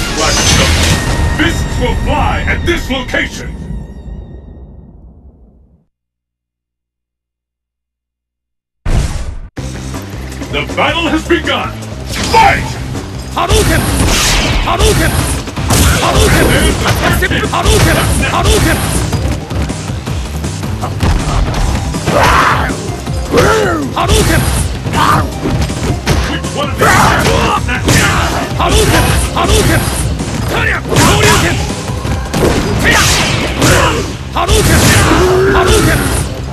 Black Stone. Fists will fly at this location. The battle has begun! Fight! Hadouken! Hadouken! Hadouken! Step Hadouken! Hadouken! Hadouken! Which one of these Hadouken! Hadouken! Shoryuken! Hadouken! Hadouken!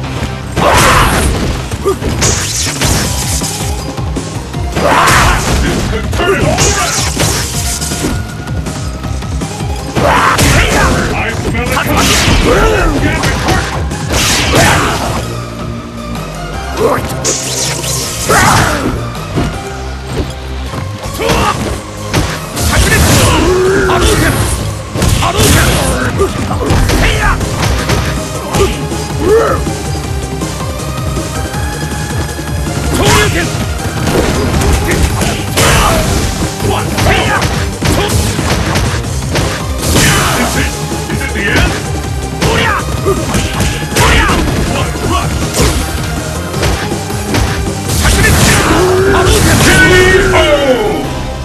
Turn it all around! I smell it coming! Get it Hadouken! Hadouken! Shoryuken! What? Is it the end? What rush? KO!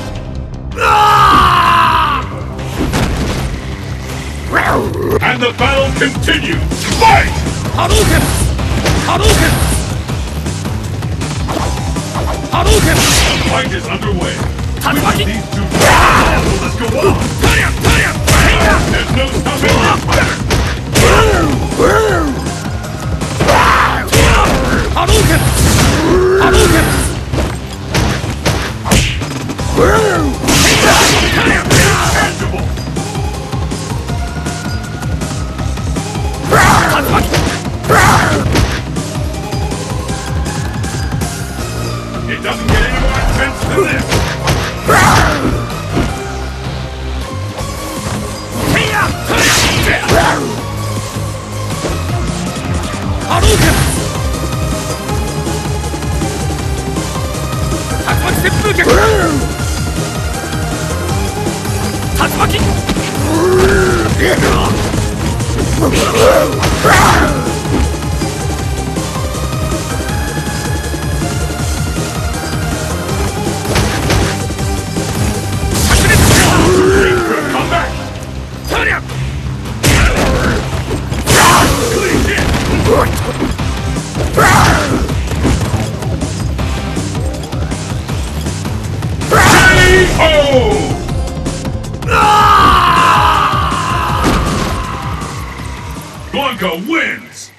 And the battle continues! Fight! Hadouken! Hadouken! Hadouken! The fight is underway. Tatsumaki! These two let's go on! There's no stopping this fighter! Hadouken! Hadouken! Tangible! It doesn't get any more intense than this! Hadouken! Tatsumaki 旋風脚！Tatsumaki! Come back! Turn it! Blanca wins!